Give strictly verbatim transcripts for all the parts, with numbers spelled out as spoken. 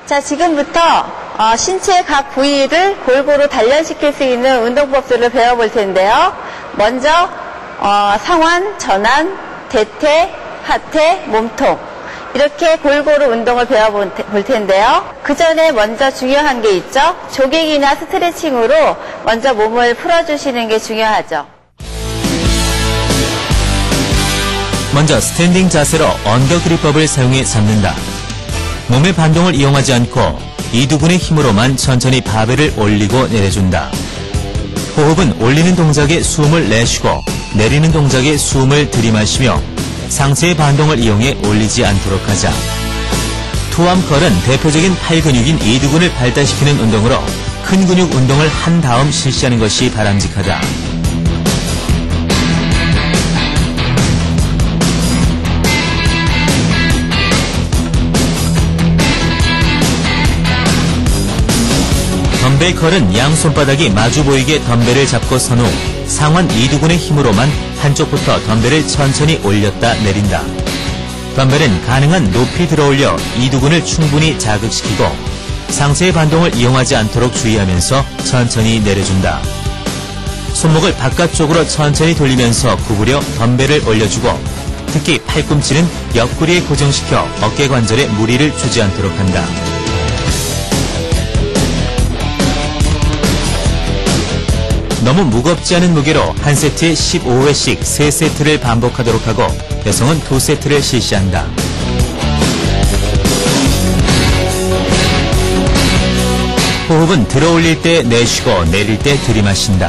자, 지금부터 어, 신체 각 부위를 골고루 단련시킬 수 있는 운동법들을 배워볼 텐데요. 먼저 어, 상완, 전완, 대퇴, 하퇴, 몸통 이렇게 골고루 운동을 배워볼 텐데요. 그 전에 먼저 중요한 게 있죠. 조깅이나 스트레칭으로 먼저 몸을 풀어주시는 게 중요하죠. 먼저 스탠딩 자세로 언더그립법을 사용해 잡는다. 몸의 반동을 이용하지 않고 이두근의 힘으로만 천천히 바벨을 올리고 내려준다. 호흡은 올리는 동작에 숨을 내쉬고 내리는 동작에 숨을 들이마시며 상체의 반동을 이용해 올리지 않도록 하자. 투암컬은 대표적인 팔 근육인 이두근을 발달시키는 운동으로 큰 근육 운동을 한 다음 실시하는 것이 바람직하다. 덤벨 컬은 양 손바닥이 마주 보이게 덤벨을 잡고 선 후 상완 이두근의 힘으로만 한쪽부터 덤벨을 천천히 올렸다 내린다. 덤벨은 가능한 높이 들어올려 이두근을 충분히 자극시키고 상체의 반동을 이용하지 않도록 주의하면서 천천히 내려준다. 손목을 바깥쪽으로 천천히 돌리면서 구부려 덤벨을 올려주고 특히 팔꿈치는 옆구리에 고정시켜 어깨 관절에 무리를 주지 않도록 한다. 너무 무겁지 않은 무게로 한 세트에 십오 회씩 세 세트를 반복하도록 하고 여성은 두 세트를 실시한다. 호흡은 들어올릴 때 내쉬고 내릴 때 들이마신다.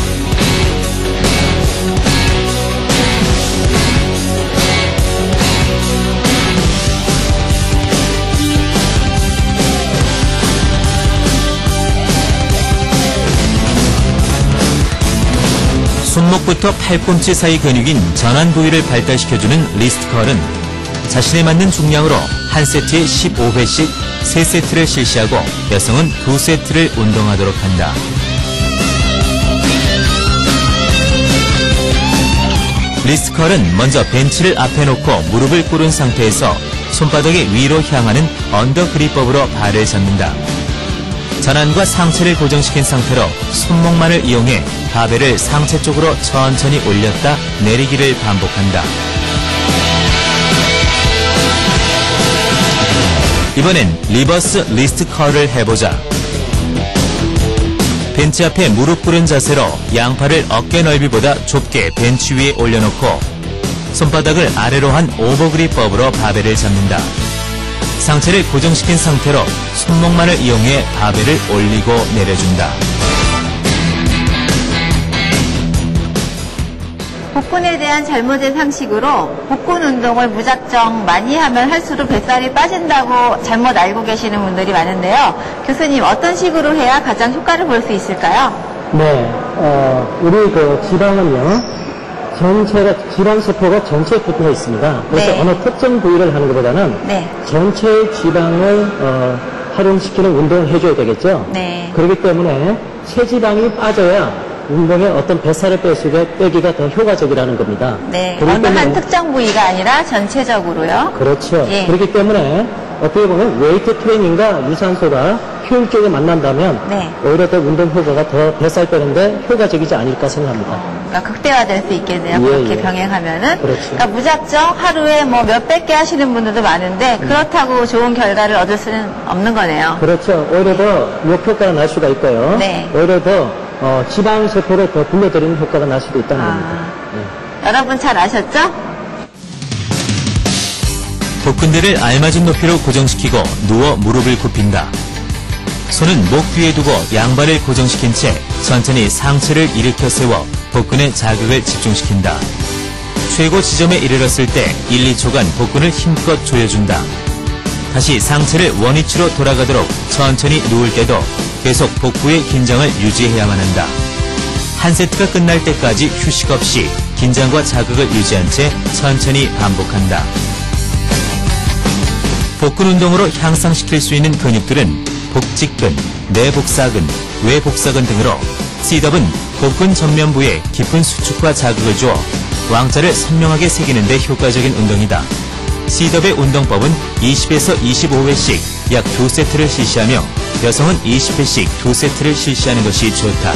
손목부터 팔꿈치 사이 근육인 전완 부위를 발달시켜주는 리스트컬은 자신에 맞는 중량으로 한 세트에 십오 회씩 세 세트를 실시하고 여성은 두 세트를 운동하도록 한다. 리스트컬은 먼저 벤치를 앞에 놓고 무릎을 꿇은 상태에서 손바닥이 위로 향하는 언더그립법으로 발을 잡는다. 전완과 상체를 고정시킨 상태로 손목만을 이용해 바벨을 상체 쪽으로 천천히 올렸다 내리기를 반복한다. 이번엔 리버스 리스트 컬을 해보자. 벤치 앞에 무릎 꿇은 자세로 양팔을 어깨 넓이보다 좁게 벤치 위에 올려놓고 손바닥을 아래로 한 오버그립법으로 바벨을 잡는다. 상체를 고정시킨 상태로 손목만을 이용해 바벨을 올리고 내려준다. 복근에 대한 잘못된 상식으로 복근 운동을 무작정 많이 하면 할수록 뱃살이 빠진다고 잘못 알고 계시는 분들이 많은데요. 교수님, 어떤 식으로 해야 가장 효과를 볼 수 있을까요? 네, 어, 우리 그 지방은요, 전체가, 지방세포가 전체에 붙어 있습니다. 그래서 네. 어느 특정 부위를 하는 것보다는 네. 전체의 지방을 어, 활용시키는 운동을 해줘야 되겠죠. 네. 그렇기 때문에 체지방이 빠져야 운동에 어떤 뱃살을 빼기가, 빼기가 더 효과적이라는 겁니다. 네. 그렇기 어느 때문에, 한 특정 부위가 아니라 전체적으로요. 그렇죠. 예. 그렇기 때문에 어떻게 보면 웨이트 트레이닝과 유산소가 효율적으로 만난다면 네. 오히려 더 운동 효과가 더 뱃살 빼는데 효과적이지 않을까 생각합니다. 그러니까 극대화될 수 있겠네요. 예, 그렇게 예. 병행하면은. 그렇죠. 그러니까 무작정 하루에 뭐 몇백 개 하시는 분들도 많은데 그렇다고 좋은 결과를 얻을 수는 없는 거네요. 그렇죠. 오히려 더 역효과가 날 수가 있고요. 네. 오히려 더 어, 지방세포를 더 불러들이는 효과가 날 수도 있다는 아. 겁니다. 네. 여러분 잘 아셨죠? 복근대를 알맞은 높이로 고정시키고 누워 무릎을 굽힌다. 손은 목 뒤에 두고 양발을 고정시킨 채 천천히 상체를 일으켜 세워 복근에 자극을 집중시킨다. 최고 지점에 이르렀을 때 일, 이 초간 복근을 힘껏 조여준다. 다시 상체를 원위치로 돌아가도록 천천히 누울 때도 계속 복부의 긴장을 유지해야만 한다. 한 세트가 끝날 때까지 휴식 없이 긴장과 자극을 유지한 채 천천히 반복한다. 복근 운동으로 향상시킬 수 있는 근육들은 복직근, 내복사근, 외복사근 등으로 셋업은 복근 전면부에 깊은 수축과 자극을 주어 왕자를 선명하게 새기는 데 효과적인 운동이다. C더의 운동법은 이십에서 이십오 회씩 약 두 세트를 실시하며 여성은 이십 회씩 두 세트를 실시하는 것이 좋다.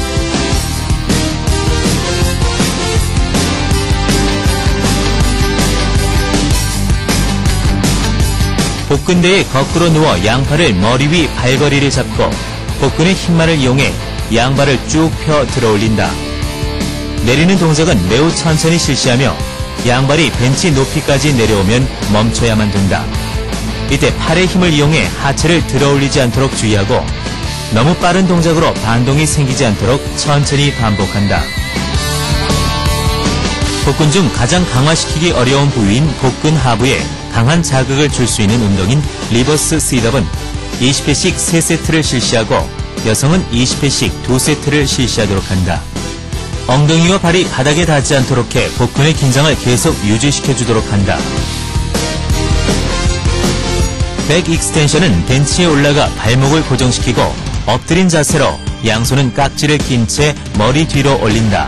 복근대에 거꾸로 누워 양팔을 머리 위 발거리를 잡고 복근의 힘만을 이용해 양발을 쭉 펴 들어올린다. 내리는 동작은 매우 천천히 실시하며 양발이 벤치 높이까지 내려오면 멈춰야만 된다. 이때 팔의 힘을 이용해 하체를 들어올리지 않도록 주의하고 너무 빠른 동작으로 반동이 생기지 않도록 천천히 반복한다. 복근 중 가장 강화시키기 어려운 부위인 복근 하부에 강한 자극을 줄 수 있는 운동인 리버스 C더는 이십 회씩 세 세트를 실시하고 여성은 이십 회씩 두 세트를 실시하도록 한다. 엉덩이와 발이 바닥에 닿지 않도록 해 복근의 긴장을 계속 유지시켜주도록 한다. 백 익스텐션은 벤치에 올라가 발목을 고정시키고 엎드린 자세로 양손은 깍지를 낀 채 머리 뒤로 올린다.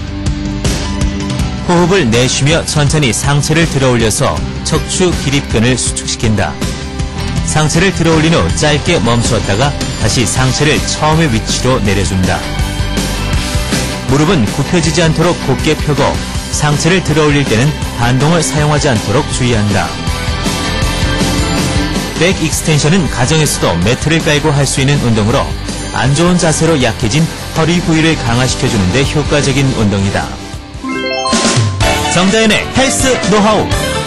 호흡을 내쉬며 천천히 상체를 들어올려서 척추 기립근을 수축시킨다. 상체를 들어올린 후 짧게 멈추었다가 다시 상체를 처음의 위치로 내려준다. 무릎은 굽혀지지 않도록 곧게 펴고 상체를 들어올릴 때는 반동을 사용하지 않도록 주의한다. 백 익스텐션은 가정에서도 매트를 깔고 할 수 있는 운동으로 안 좋은 자세로 약해진 허리 부위를 강화시켜주는 데 효과적인 운동이다. 정다현의 헬스 노하우.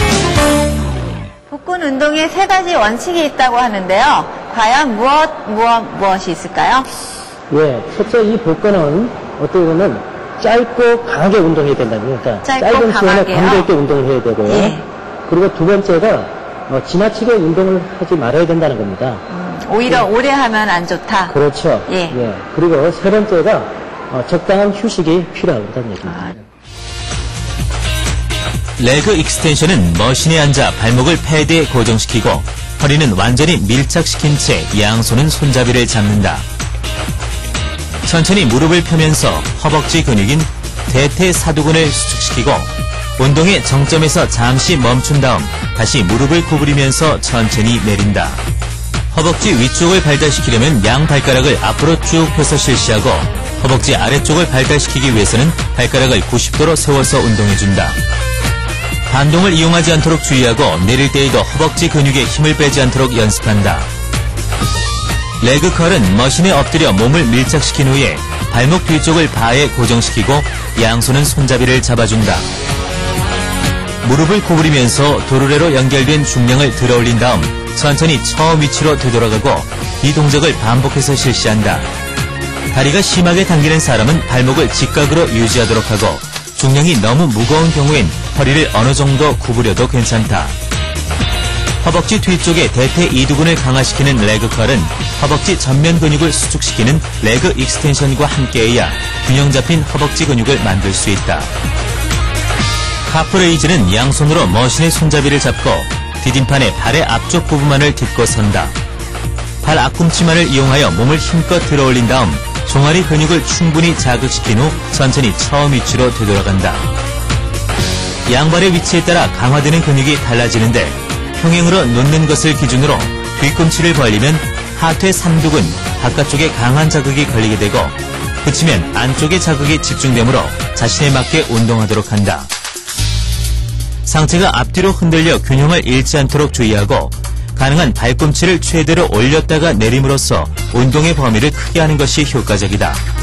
복근 운동에 세 가지 원칙이 있다고 하는데요. 과연 무엇, 무엇, 무엇이 있을까요? 예, 첫째 이 복근은 어떻게 보면 짧고 강하게 운동해야 된다는 거니까 짧고 짧은 시간에 강하게요? 강도 있게 운동을 해야 되고요. 예. 그리고 두 번째가 어, 지나치게 운동을 하지 말아야 된다는 겁니다. 음, 오히려 오래 하면 안 좋다. 그렇죠. 예. 그리고 세 번째가 어, 적당한 휴식이 필요하다는 얘기입니다. 아. 레그 익스텐션은 머신에 앉아 발목을 패드에 고정시키고 허리는 완전히 밀착시킨 채 양손은 손잡이를 잡는다. 천천히 무릎을 펴면서 허벅지 근육인 대퇴사두근을 수축시키고 운동의 정점에서 잠시 멈춘 다음 다시 무릎을 구부리면서 천천히 내린다. 허벅지 위쪽을 발달시키려면 양 발가락을 앞으로 쭉 펴서 실시하고 허벅지 아래쪽을 발달시키기 위해서는 발가락을 구십 도로 세워서 운동해준다. 반동을 이용하지 않도록 주의하고 내릴 때에도 허벅지 근육에 힘을 빼지 않도록 연습한다. 레그컬은 머신에 엎드려 몸을 밀착시킨 후에 발목 뒤쪽을 바에 고정시키고 양손은 손잡이를 잡아준다. 무릎을 구부리면서 도르래로 연결된 중량을 들어올린 다음 천천히 처음 위치로 되돌아가고 이 동작을 반복해서 실시한다. 다리가 심하게 당기는 사람은 발목을 직각으로 유지하도록 하고 중량이 너무 무거운 경우엔 허리를 어느 정도 구부려도 괜찮다. 허벅지 뒤쪽의 대퇴 이두근을 강화시키는 레그컬은 허벅지 전면 근육을 수축시키는 레그 익스텐션과 함께해야 균형 잡힌 허벅지 근육을 만들 수 있다. 카프레이즈는 양손으로 머신의 손잡이를 잡고 디딤판의 발의 앞쪽 부분만을 딛고 선다. 발 앞꿈치만을 이용하여 몸을 힘껏 들어올린 다음 종아리 근육을 충분히 자극시킨 후 천천히 처음 위치로 되돌아간다. 양발의 위치에 따라 강화되는 근육이 달라지는데 평행으로 놓는 것을 기준으로 뒤꿈치를 벌리면 하퇴 삼두근 바깥쪽에 강한 자극이 걸리게 되고 그치면 안쪽에 자극이 집중되므로 자신에 맞게 운동하도록 한다. 상체가 앞뒤로 흔들려 균형을 잃지 않도록 주의하고 가능한 발꿈치를 최대로 올렸다가 내림으로써 운동의 범위를 크게 하는 것이 효과적이다.